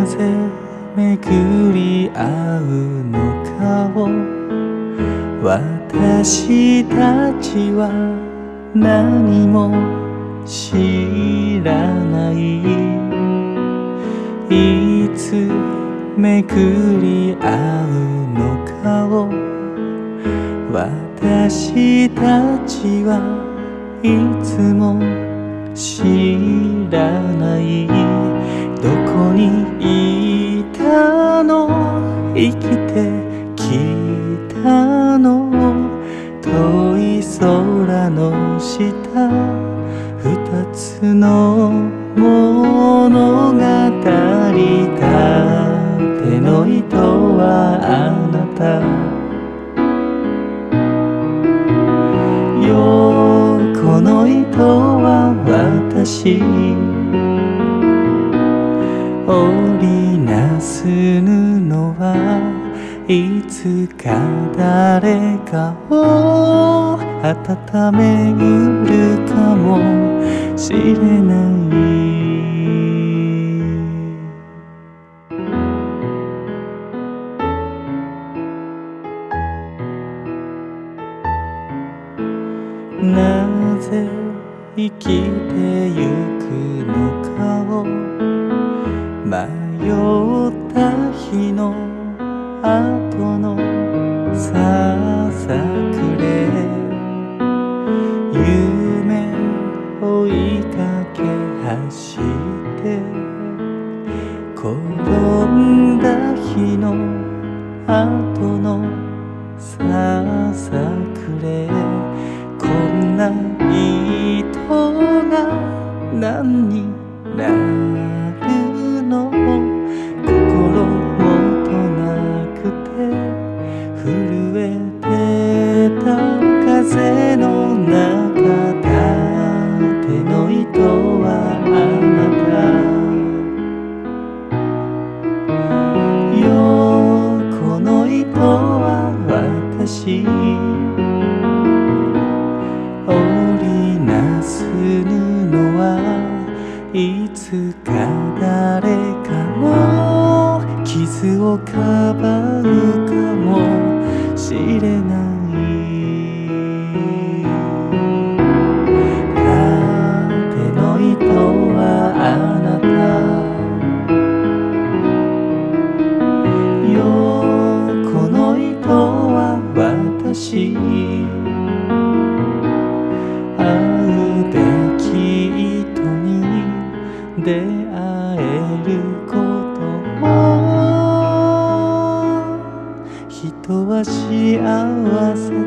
ぜ巡り合うのかを私たちは何も知らない。いつ巡り合うのかを私たちはいつも知らない。どこにいたの、生きてきたの、遠い空の下、二つの物語。手の糸はあなた、横の糸は私。織りなす布はいつか誰かを温めうるかもしれない。なぜ生きてゆくのかを迷った日の後のささくれ、夢追いかけ走って転んだ日の後のささくれ、こんな糸が何になるの、心もとなくて震えてた風の中、手の糸はあなた、横の糸は私。織りなす布はいつか誰かの傷をかばうかもしれない。手の糸はあなた、横の糸は私。会うべき人に出会えることも、人は幸せ